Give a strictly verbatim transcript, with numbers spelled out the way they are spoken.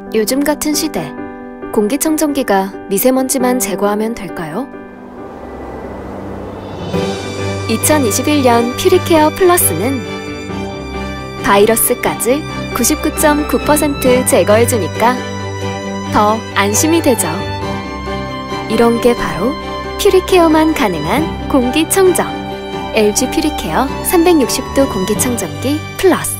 요즘 같은 시대, 공기청정기가 미세먼지만 제거하면 될까요? 이천이십일 년 퓨리케어 플러스는 바이러스까지 구십구 점 구 퍼센트 제거해주니까 더 안심이 되죠. 이런 게 바로 퓨리케어만 가능한 공기청정. 엘지 퓨리케어 삼백육십 도 공기청정기 플러스.